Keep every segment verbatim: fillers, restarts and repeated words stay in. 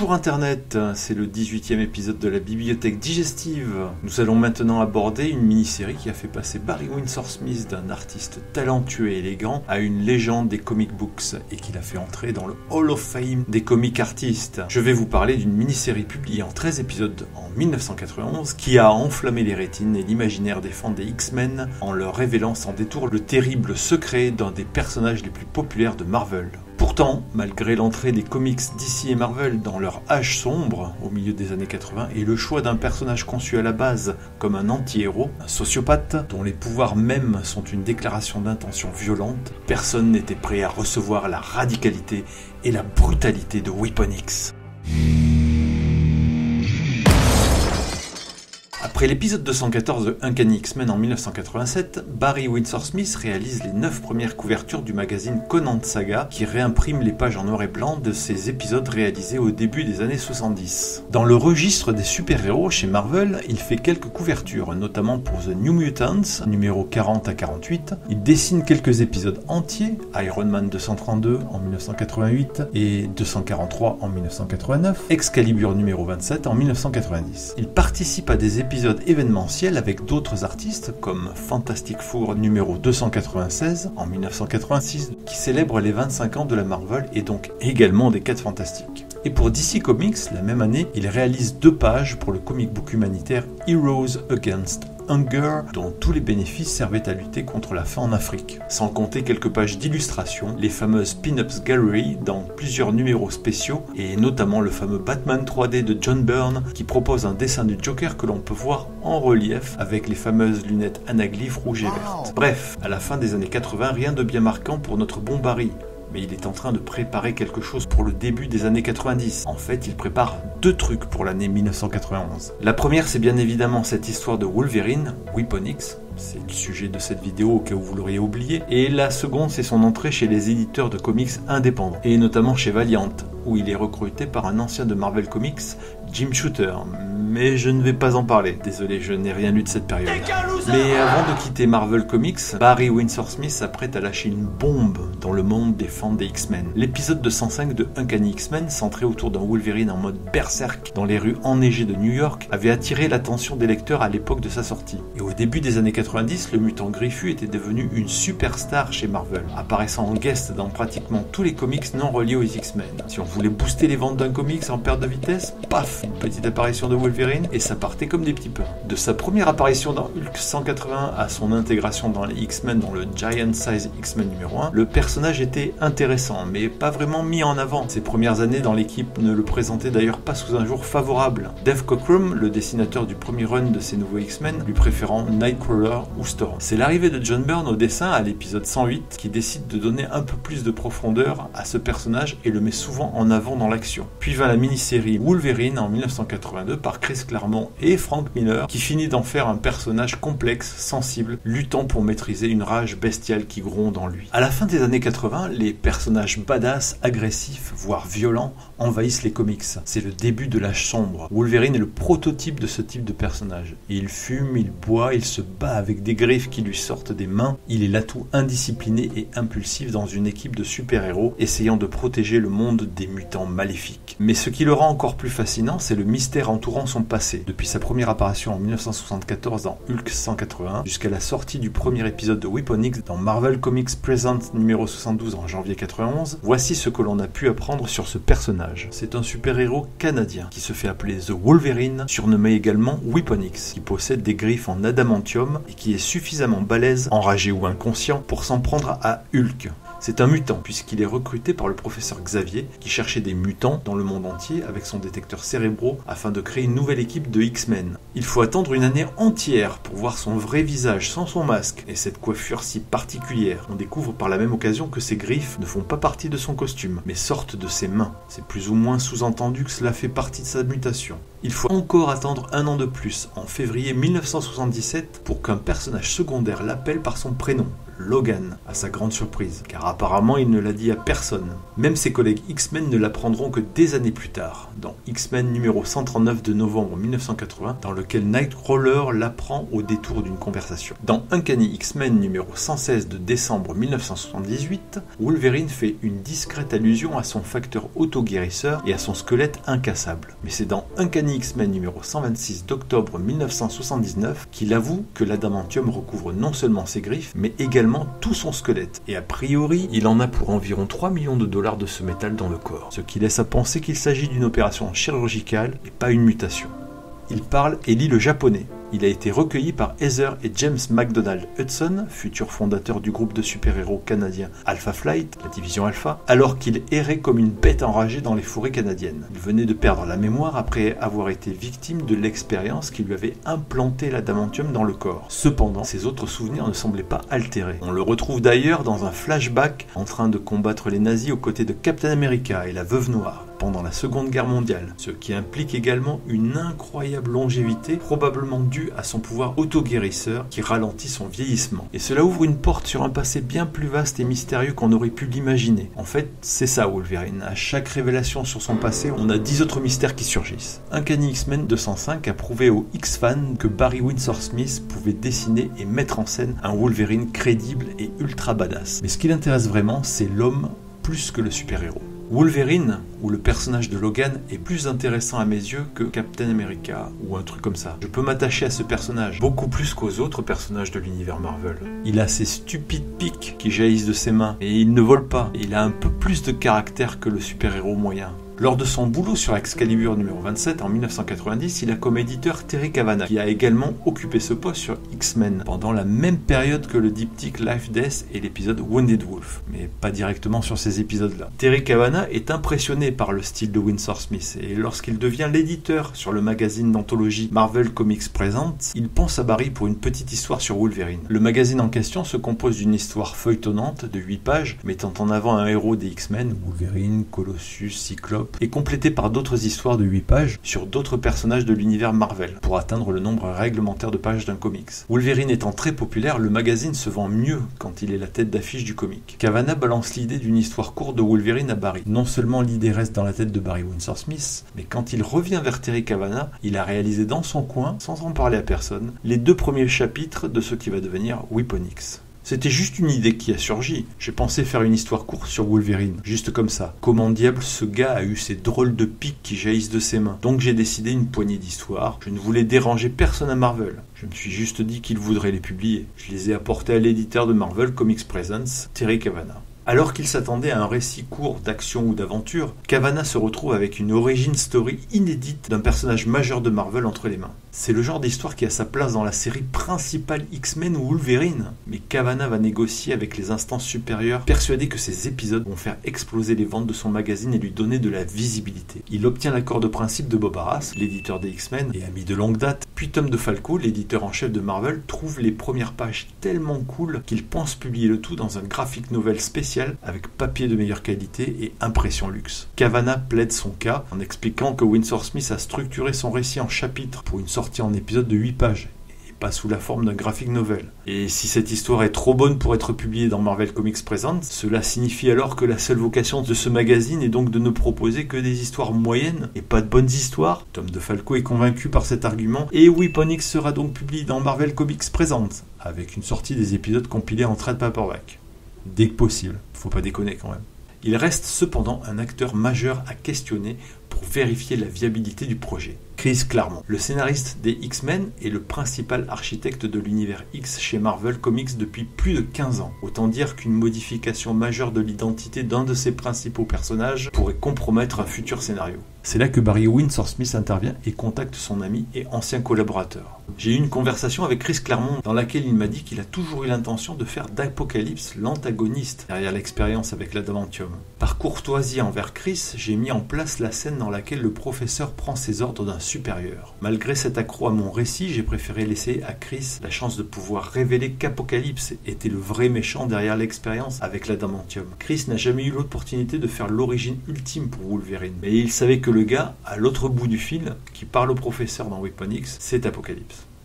Bonjour Internet, c'est le dix-huitième épisode de la bibliothèque digestive. Nous allons maintenant aborder une mini-série qui a fait passer Barry Windsor Smith d'un artiste talentueux et élégant à une légende des comic books et qui l'a fait entrer dans le Hall of Fame des comic artistes. Je vais vous parler d'une mini-série publiée en treize épisodes en mille neuf cent quatre-vingt-onze qui a enflammé les rétines et l'imaginaire des fans des X-Men en leur révélant sans détour le terrible secret d'un des personnages les plus populaires de Marvel. Pourtant, malgré l'entrée des comics D C et Marvel dans leur âge sombre, au milieu des années quatre-vingts, et le choix d'un personnage conçu à la base comme un anti-héros, un sociopathe, dont les pouvoirs mêmes sont une déclaration d'intention violente, personne n'était prêt à recevoir la radicalité et la brutalité de Weapon X. Après l'épisode deux cent quatorze de Uncanny X-Men en mille neuf cent quatre-vingt-sept, Barry Windsor Smith réalise les neuf premières couvertures du magazine Conan Saga qui réimprime les pages en noir et blanc de ces épisodes réalisés au début des années soixante-dix. Dans le registre des super-héros chez Marvel, il fait quelques couvertures, notamment pour The New Mutants, numéro quarante à quarante-huit. Il dessine quelques épisodes entiers, Iron Man deux cent trente-deux en mille neuf cent quatre-vingt-huit et deux cent quarante-trois en mille neuf cent quatre-vingt-neuf, Excalibur numéro vingt-sept en mille neuf cent quatre-vingt-dix. Il participe à des épisodes événementiel avec d'autres artistes comme Fantastic Four numéro deux cent quatre-vingt-seize en mille neuf cent quatre-vingt-six qui célèbre les vingt-cinq ans de la Marvel et donc également des quatre Fantastiques. Et pour D C Comics, la même année, il réalise deux pages pour le comic book humanitaire Heroes Against Hunger, dont tous les bénéfices servaient à lutter contre la faim en Afrique. Sans compter quelques pages d'illustrations, les fameuses Pin-Ups Gallery dans plusieurs numéros spéciaux, et notamment le fameux Batman trois D de John Byrne, qui propose un dessin du Joker que l'on peut voir en relief avec les fameuses lunettes anaglyphes rouges et vertes. Bref, à la fin des années quatre-vingts, rien de bien marquant pour notre bon Barry. Mais il est en train de préparer quelque chose pour le début des années quatre-vingt-dix. En fait, il prépare deux trucs pour l'année mille neuf cent quatre-vingt-onze. La première, c'est bien évidemment cette histoire de Wolverine, Weapon X. C'est le sujet de cette vidéo au cas où vous l'auriez oublié. Et la seconde, c'est son entrée chez les éditeurs de comics indépendants. Et notamment chez Valiant, où il est recruté par un ancien de Marvel Comics, Jim Shooter. Mais je ne vais pas en parler. Désolé, je n'ai rien lu de cette période. Mais avant de quitter Marvel Comics, Barry Windsor Smith s'apprête à lâcher une bombe dans le monde des fans des X-Men. L'épisode deux cent cinq de Uncanny X-Men, centré autour d'un Wolverine en mode berserk dans les rues enneigées de New York, avait attiré l'attention des lecteurs à l'époque de sa sortie. Et au début des années quatre-vingt-dix, le mutant griffu était devenu une superstar chez Marvel, apparaissant en guest dans pratiquement tous les comics non reliés aux X-Men. Si on voulait booster les ventes d'un comics en perte de vitesse, paf, une petite apparition de Wolverine et ça partait comme des petits pains. De sa première apparition dans Hulk cent quatre-vingts à son intégration dans les X-Men dans le Giant Size X-Men numéro un, le personnage était intéressant, mais pas vraiment mis en avant. Ses premières années dans l'équipe ne le présentaient d'ailleurs pas sous un jour favorable. Dave Cockrum, le dessinateur du premier run de ces nouveaux X-Men, lui préférant Nightcrawler ou Storm. C'est l'arrivée de John Byrne au dessin à l'épisode cent huit qui décide de donner un peu plus de profondeur à ce personnage et le met souvent en avant dans l'action. Puis vint la mini-série Wolverine en mille neuf cent quatre-vingt-deux par Chris Claremont et Frank Miller qui finit d'en faire un personnage complexe, sensible, luttant pour maîtriser une rage bestiale qui gronde en lui. À la fin des années quatre-vingts, les personnages badass, agressifs, voire violents, envahissent les comics. C'est le début de l'âge sombre. Wolverine est le prototype de ce type de personnage. Il fume, il boit, il se bat avec des griffes qui lui sortent des mains. Il est l'atout indiscipliné et impulsif dans une équipe de super-héros essayant de protéger le monde des mutants maléfiques. Mais ce qui le rend encore plus fascinant, c'est le mystère entourant son passé. Depuis sa première apparition en mille neuf cent soixante-quatorze dans Hulk cent quatre-vingt-un jusqu'à la sortie du premier épisode de Weapon X dans Marvel Comics Present numéro soixante-douze en janvier quatre-vingt-onze, voici ce que l'on a pu apprendre sur ce personnage. C'est un super-héros canadien qui se fait appeler The Wolverine, surnommé également Weapon X, qui possède des griffes en adamantium et qui est suffisamment balèze, enragé ou inconscient, pour s'en prendre à Hulk. C'est un mutant, puisqu'il est recruté par le professeur Xavier, qui cherchait des mutants dans le monde entier avec son détecteur cérébraux afin de créer une nouvelle équipe de X-Men. Il faut attendre une année entière pour voir son vrai visage sans son masque, et cette coiffure si particulière. On découvre par la même occasion que ses griffes ne font pas partie de son costume, mais sortent de ses mains. C'est plus ou moins sous-entendu que cela fait partie de sa mutation. Il faut encore attendre un an de plus, en février mille neuf cent soixante-dix-sept, pour qu'un personnage secondaire l'appelle par son prénom, Logan, à sa grande surprise, car apparemment il ne l'a dit à personne. Même ses collègues X-Men ne l'apprendront que des années plus tard, dans X-Men numéro cent trente-neuf de novembre mille neuf cent quatre-vingts, dans lequel Nightcrawler l'apprend au détour d'une conversation. Dans Uncanny X-Men numéro cent seize de décembre mille neuf cent soixante-dix-huit, Wolverine fait une discrète allusion à son facteur auto-guérisseur et à son squelette incassable. Mais c'est dans Uncanny X-Men numéro cent vingt-six d'octobre mille neuf cent soixante-dix-neuf qu'il avoue que l'adamantium recouvre non seulement ses griffes, mais également tout son squelette. Et a priori, il en a pour environ trois millions de dollars de ce métal dans le corps, ce qui laisse à penser qu'il s'agit d'une opération chirurgicale et pas une mutation. Il parle et lit le japonais. Il a été recueilli par Heather et James MacDonald Hudson, futurs fondateurs du groupe de super-héros canadien Alpha Flight, la division Alpha, alors qu'il errait comme une bête enragée dans les forêts canadiennes. Il venait de perdre la mémoire après avoir été victime de l'expérience qui lui avait implanté l'adamantium dans le corps. Cependant, ses autres souvenirs ne semblaient pas altérés. On le retrouve d'ailleurs dans un flashback en train de combattre les nazis aux côtés de Captain America et la Veuve Noire pendant la Seconde Guerre mondiale, ce qui implique également une incroyable longévité, probablement due à son pouvoir auto-guérisseur qui ralentit son vieillissement. Et cela ouvre une porte sur un passé bien plus vaste et mystérieux qu'on aurait pu l'imaginer. En fait, c'est ça Wolverine. À chaque révélation sur son passé, on a dix autres mystères qui surgissent. Uncanny X-Men deux cent cinq a prouvé aux X-fans que Barry Windsor Smith pouvait dessiner et mettre en scène un Wolverine crédible et ultra badass. Mais ce qui l'intéresse vraiment, c'est l'homme plus que le super-héros. Wolverine, ou le personnage de Logan, est plus intéressant à mes yeux que Captain America, ou un truc comme ça. Je peux m'attacher à ce personnage, beaucoup plus qu'aux autres personnages de l'univers Marvel. Il a ces stupides pics qui jaillissent de ses mains, et il ne vole pas. Et il a un peu plus de caractère que le super-héros moyen. Lors de son boulot sur Excalibur numéro vingt-sept en mille neuf cent quatre-vingt-dix, il a comme éditeur Terry Cavanagh, qui a également occupé ce poste sur X-Men, pendant la même période que le diptyque Life Death et l'épisode Wounded Wolf, mais pas directement sur ces épisodes-là. Terry Cavanagh est impressionné par le style de Windsor Smith, et lorsqu'il devient l'éditeur sur le magazine d'anthologie Marvel Comics Presents, il pense à Barry pour une petite histoire sur Wolverine. Le magazine en question se compose d'une histoire feuilletonnante de huit pages, mettant en avant un héros des X-Men, Wolverine, Colossus, Cyclope, et complété par d'autres histoires de huit pages sur d'autres personnages de l'univers Marvel, pour atteindre le nombre réglementaire de pages d'un comics. Wolverine étant très populaire, le magazine se vend mieux quand il est la tête d'affiche du comic. Cavanagh balance l'idée d'une histoire courte de Wolverine à Barry. Non seulement l'idée reste dans la tête de Barry Windsor Smith, mais quand il revient vers Terry Cavanagh, il a réalisé dans son coin, sans en parler à personne, les deux premiers chapitres de ce qui va devenir Weapon X. C'était juste une idée qui a surgi. J'ai pensé faire une histoire courte sur Wolverine, juste comme ça. Comment diable ce gars a eu ces drôles de pics qui jaillissent de ses mains? Donc j'ai décidé une poignée d'histoires. Je ne voulais déranger personne à Marvel. Je me suis juste dit qu'il voudrait les publier. Je les ai apportés à l'éditeur de Marvel Comics Presents, Terry Cavanagh. Alors qu'il s'attendait à un récit court d'action ou d'aventure, Cavanagh se retrouve avec une origin story inédite d'un personnage majeur de Marvel entre les mains. C'est le genre d'histoire qui a sa place dans la série principale X-Men ou Wolverine. Mais Cavanagh va négocier avec les instances supérieures, persuadé que ces épisodes vont faire exploser les ventes de son magazine et lui donner de la visibilité. Il obtient l'accord de principe de Bob Arras, l'éditeur des X-Men et ami de longue date, puis Tom DeFalco, l'éditeur en chef de Marvel, trouve les premières pages tellement cool qu'il pense publier le tout dans un graphic novel spécial avec papier de meilleure qualité et impression luxe. Cavanagh plaide son cas en expliquant que Windsor Smith a structuré son récit en chapitres pour une sortie en épisode de huit pages, et pas sous la forme d'un graphic novel. Et si cette histoire est trop bonne pour être publiée dans Marvel Comics Presents, cela signifie alors que la seule vocation de ce magazine est donc de ne proposer que des histoires moyennes et pas de bonnes histoires. Tom DeFalco est convaincu par cet argument, et Weapon X sera donc publié dans Marvel Comics Presents, avec une sortie des épisodes compilés en trade paperback. Dès que possible, faut pas déconner quand même. Il reste cependant un acteur majeur à questionner pour vérifier la viabilité du projet. Chris Claremont, le scénariste des X-Men est le principal architecte de l'univers X chez Marvel Comics depuis plus de quinze ans. Autant dire qu'une modification majeure de l'identité d'un de ses principaux personnages pourrait compromettre un futur scénario. C'est là que Barry Windsor Smith intervient et contacte son ami et ancien collaborateur. J'ai eu une conversation avec Chris Claremont dans laquelle il m'a dit qu'il a toujours eu l'intention de faire d'Apocalypse l'antagoniste derrière l'expérience avec l'adamantium. Par courtoisie envers Chris, j'ai mis en place la scène dans laquelle le professeur prend ses ordres d'un supérieur. Malgré cet accroc à mon récit, j'ai préféré laisser à Chris la chance de pouvoir révéler qu'Apocalypse était le vrai méchant derrière l'expérience avec l'adamantium. Chris n'a jamais eu l'opportunité de faire l'origine ultime pour Wolverine, mais il savait que le gars, à l'autre bout du fil, qui parle au professeur dans Weapon X, c'est Apocalypse.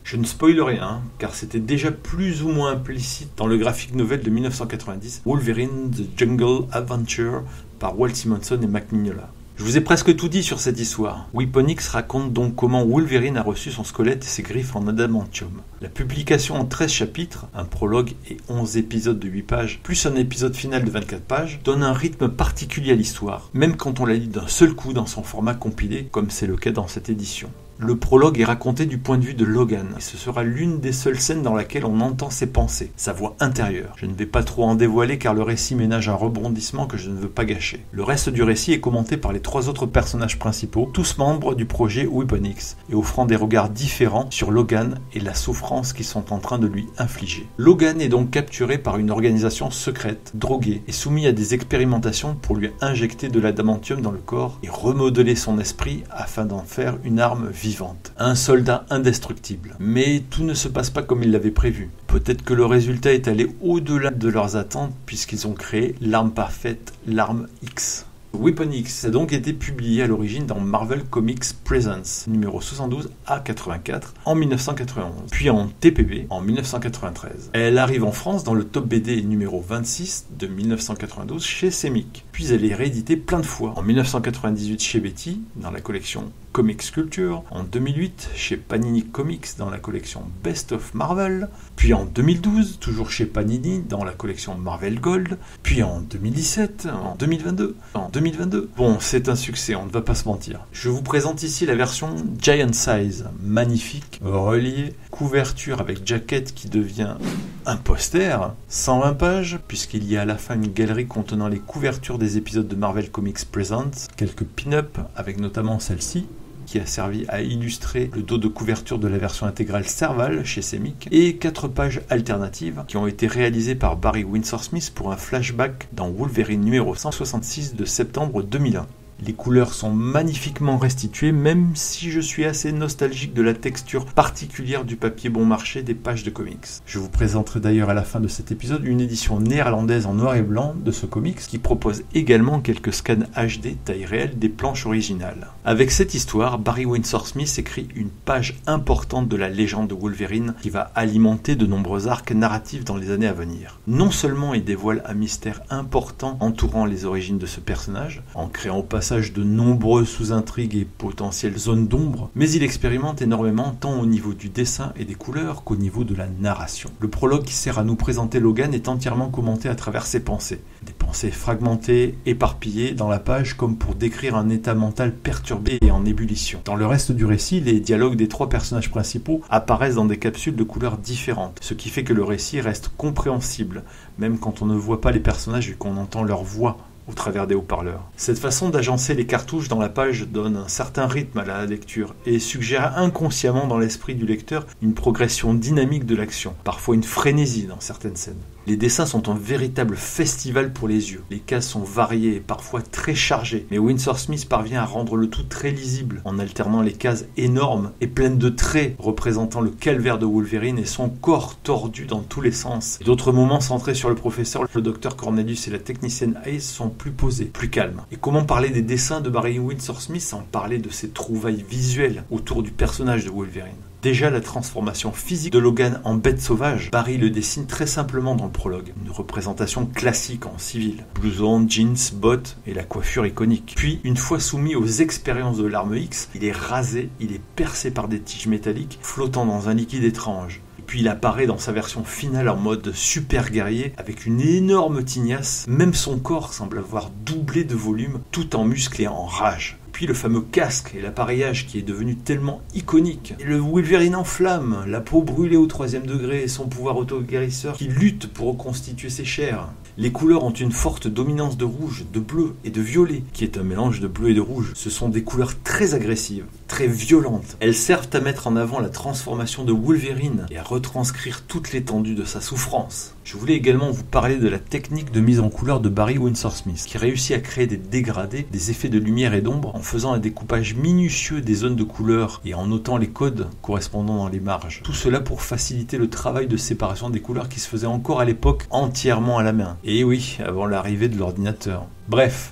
Je ne spoile rien, car c'était déjà plus ou moins implicite dans le graphic novel de mille neuf cent quatre-vingt-dix, Wolverine The Jungle Adventure par Walt Simonson et Mike Mignola. Je vous ai presque tout dit sur cette histoire. Weapon X raconte donc comment Wolverine a reçu son squelette et ses griffes en adamantium. La publication en treize chapitres, un prologue et onze épisodes de huit pages, plus un épisode final de vingt-quatre pages, donne un rythme particulier à l'histoire, même quand on la lit d'un seul coup dans son format compilé, comme c'est le cas dans cette édition. Le prologue est raconté du point de vue de Logan, et ce sera l'une des seules scènes dans laquelle on entend ses pensées, sa voix intérieure. Je ne vais pas trop en dévoiler car le récit ménage un rebondissement que je ne veux pas gâcher. Le reste du récit est commenté par les trois autres personnages principaux, tous membres du projet Weapon X, et offrant des regards différents sur Logan et la souffrance qu'ils sont en train de lui infliger. Logan est donc capturé par une organisation secrète, drogué, et soumis à des expérimentations pour lui injecter de l'adamantium dans le corps et remodeler son esprit afin d'en faire une arme vivante. Un soldat indestructible. Mais tout ne se passe pas comme ils l'avaient prévu. Peut-être que le résultat est allé au-delà de leurs attentes puisqu'ils ont créé l'arme parfaite, l'arme X. Weapon X a donc été publié à l'origine dans Marvel Comics Presents numéro soixante-douze A quatre-vingt-quatre en mille neuf cent quatre-vingt-onze, puis en T P B en mille neuf cent quatre-vingt-treize. Elle arrive en France dans le Top B D numéro vingt-six de mille neuf cent quatre-vingt-douze chez Semic, puis elle est rééditée plein de fois en mille neuf cent quatre-vingt-dix-huit chez Betty dans la collection Comics Culture, en deux mille huit chez Panini Comics dans la collection Best of Marvel, puis en deux mille douze toujours chez Panini dans la collection Marvel Gold, puis en deux mille dix-sept, en deux mille vingt-deux, en deux mille vingt-deux. Bon, c'est un succès, on ne va pas se mentir. Je vous présente ici la version Giant Size, magnifique, reliée, couverture avec jaquette qui devient un poster, cent vingt pages, puisqu'il y a à la fin une galerie contenant les couvertures des épisodes de Marvel Comics Presents, quelques pin-up avec notamment celle-ci, qui a servi à illustrer le dos de couverture de la version intégrale Serval chez Semic, et quatre pages alternatives qui ont été réalisées par Barry Windsor Smith pour un flashback dans Wolverine numéro cent soixante-six de septembre deux mille un. Les couleurs sont magnifiquement restituées, même si je suis assez nostalgique de la texture particulière du papier bon marché des pages de comics. Je vous présenterai d'ailleurs à la fin de cet épisode une édition néerlandaise en noir et blanc de ce comics qui propose également quelques scans H D taille réelle des planches originales. Avec cette histoire, Barry Windsor Smith écrit une page importante de la légende de Wolverine qui va alimenter de nombreux arcs narratifs dans les années à venir. Non seulement il dévoile un mystère important entourant les origines de ce personnage, en créant au passage de nombreuses sous-intrigues et potentielles zones d'ombre, mais il expérimente énormément tant au niveau du dessin et des couleurs qu'au niveau de la narration. Le prologue qui sert à nous présenter Logan est entièrement commenté à travers ses pensées. Des pensées fragmentées, éparpillées dans la page comme pour décrire un état mental perturbé et en ébullition. Dans le reste du récit, les dialogues des trois personnages principaux apparaissent dans des capsules de couleurs différentes, ce qui fait que le récit reste compréhensible, même quand on ne voit pas les personnages et qu'on entend leur voix au travers des haut-parleurs. Cette façon d'agencer les cartouches dans la page donne un certain rythme à la lecture et suggère inconsciemment dans l'esprit du lecteur une progression dynamique de l'action, parfois une frénésie dans certaines scènes. Les dessins sont un véritable festival pour les yeux. Les cases sont variées et parfois très chargées, mais Windsor Smith parvient à rendre le tout très lisible en alternant les cases énormes et pleines de traits représentant le calvaire de Wolverine et son corps tordu dans tous les sens. D'autres moments centrés sur le professeur, le docteur Cornelius et la technicienne Hayes sont plus posés, plus calmes. Et comment parler des dessins de Barry Windsor Smith sans parler de ses trouvailles visuelles autour du personnage de Wolverine? Déjà, la transformation physique de Logan en bête sauvage, Barry le dessine très simplement dans le prologue. Une représentation classique en civil. Blouson, jeans, bottes et la coiffure iconique. Puis, une fois soumis aux expériences de l'arme X, il est rasé, il est percé par des tiges métalliques flottant dans un liquide étrange. Puis il apparaît dans sa version finale en mode super guerrier avec une énorme tignasse. Même son corps semble avoir doublé de volume tout en muscles et en rage. Puis le fameux casque et l'appareillage qui est devenu tellement iconique. Et le Wolverine en flammes, la peau brûlée au troisième degré et son pouvoir auto-guérisseur qui lutte pour reconstituer ses chairs. Les couleurs ont une forte dominance de rouge, de bleu et de violet, qui est un mélange de bleu et de rouge. Ce sont des couleurs très agressives, très violentes. Elles servent à mettre en avant la transformation de Wolverine et à retranscrire toute l'étendue de sa souffrance. Je voulais également vous parler de la technique de mise en couleur de Barry Windsor Smith, qui réussit à créer des dégradés, des effets de lumière et d'ombre en faisant un découpage minutieux des zones de couleurs et en notant les codes correspondant dans les marges. Tout cela pour faciliter le travail de séparation des couleurs qui se faisait encore à l'époque entièrement à la main. Et oui, avant l'arrivée de l'ordinateur. Bref,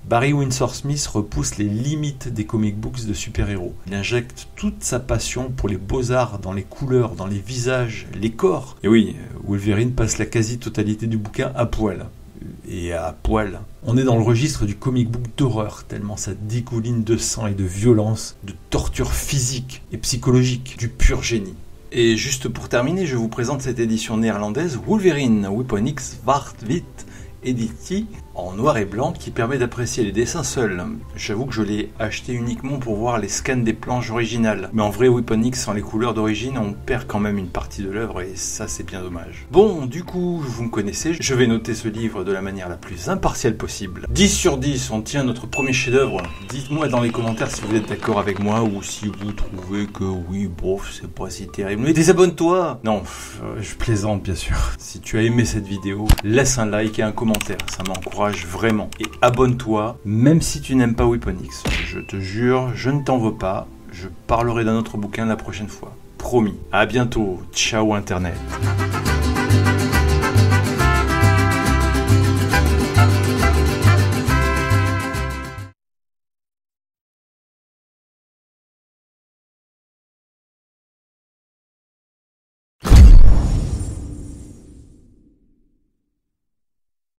Barry Windsor Smith repousse les limites des comic books de super-héros. Il injecte toute sa passion pour les beaux-arts dans les couleurs, dans les visages, les corps. Et oui, Wolverine passe la quasi-totalité du bouquin à poil. Et à poil. On est dans le registre du comic book d'horreur, tellement ça dégouline de sang et de violence, de torture physique et psychologique, du pur génie. Et juste pour terminer, je vous présente cette édition néerlandaise Wolverine Weapon X Zwart-Wit Editie en noir et blanc qui permet d'apprécier les dessins seuls. J'avoue que je l'ai acheté uniquement pour voir les scans des planches originales. Mais en vrai, Weapon X sans les couleurs d'origine, on perd quand même une partie de l'œuvre et ça c'est bien dommage. Bon, du coup, vous me connaissez, je vais noter ce livre de la manière la plus impartiale possible. dix sur dix, on tient notre premier chef-d'œuvre. Dites-moi dans les commentaires si vous êtes d'accord avec moi ou si vous trouvez que oui, bof, c'est pas si terrible. Mais désabonne-toi! Non, euh, je plaisante bien sûr. Si tu as aimé cette vidéo, laisse un like et un commentaire, ça m'encourage vraiment. Et abonne-toi, même si tu n'aimes pas Weapon X. Je te jure, je ne t'en veux pas. Je parlerai d'un autre bouquin la prochaine fois. Promis. À bientôt. Ciao Internet.